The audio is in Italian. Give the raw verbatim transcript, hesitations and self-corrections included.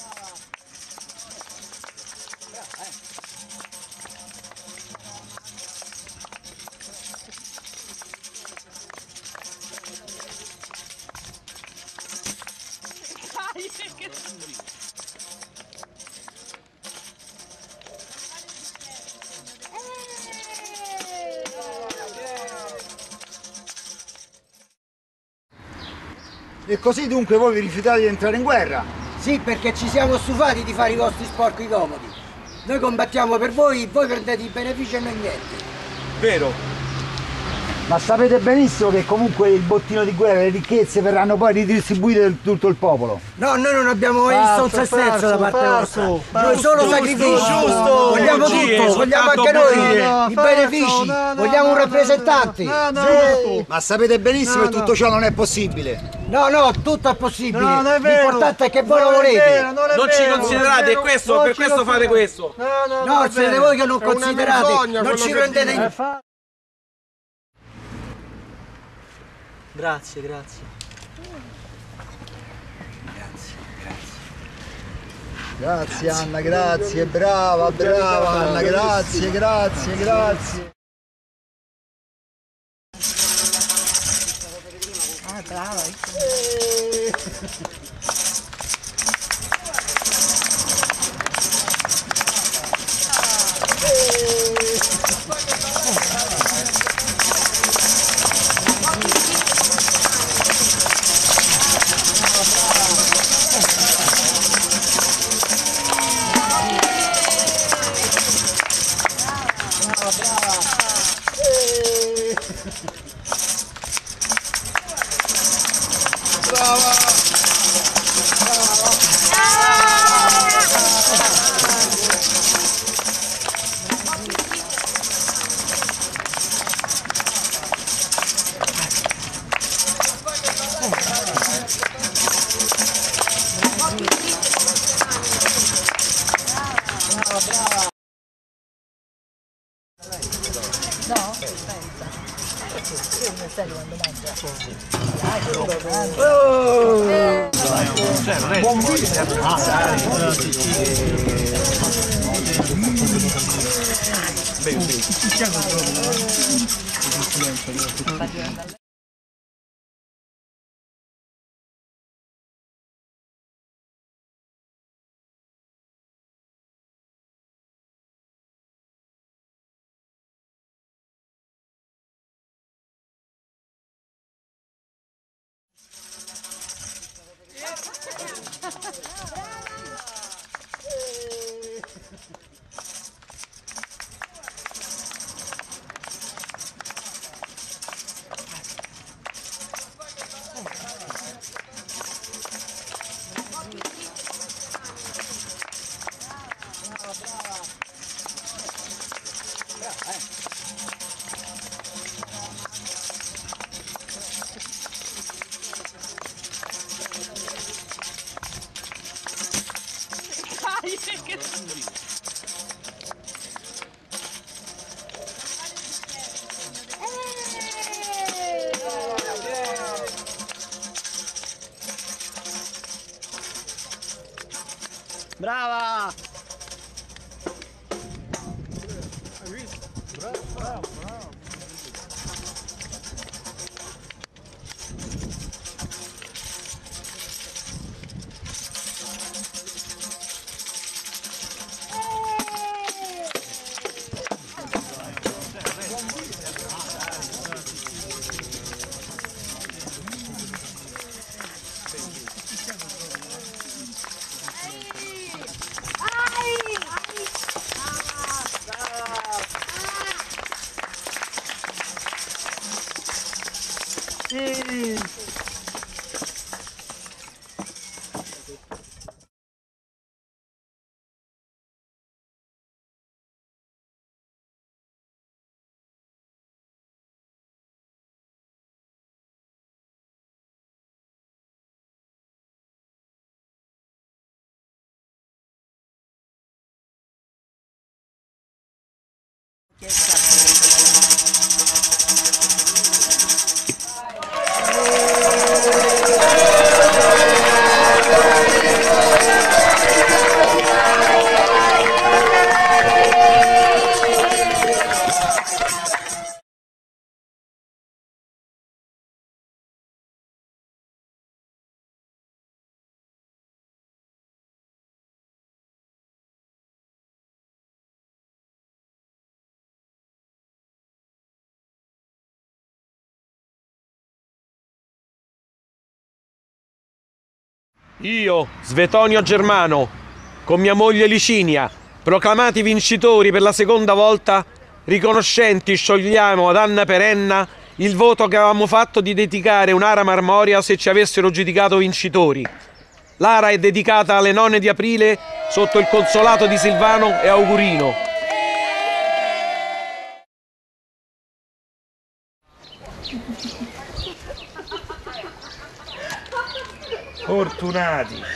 E così dunque voi vi rifiutate di entrare in guerra? Sì, perché ci siamo stufati di fare i vostri sporchi comodi. Noi combattiamo per voi, voi prendete i benefici e noi niente. Vero. Ma sapete benissimo che comunque il bottino di guerra e le ricchezze verranno poi ridistribuite per tutto il popolo. No, noi non abbiamo mai visto un sesterzo da parte vostra. Noi solo sacrifici. Giusto, vogliamo sì, tutto, vogliamo anche noi no, i benefici, no, no, vogliamo un no, rappresentante. No, no, sì. Ma sapete benissimo no, che tutto no. ciò non è possibile. No, no, tutto è possibile. No, non è vero. L'importante è che voi Non lo è volete. vero, non è Non ci vero, considerate, non è vero. questo, Non per ci questo fate considerate. questo. No, no, No, non è siete vero. voi che non È una considerate, menzogna non quello ci che rendete dite. in... Grazie, grazie. Grazie Anna, grazie, brava, brava Anna, grazie, grazie, grazie. Ah, brava. No? Aspetta. Io mi stai quando mangia. Cioè, non è buon video. Brava! Bravo, bravo, bravo. Sì! Io, Svetonio Germano, con mia moglie Licinia, proclamati vincitori per la seconda volta, riconoscenti sciogliamo ad Anna Perenna il voto che avevamo fatto di dedicare un'ara marmorea se ci avessero giudicato vincitori. L'ara è dedicata alle nonne di aprile sotto il consolato di Silvano e Augurino. Fortunati.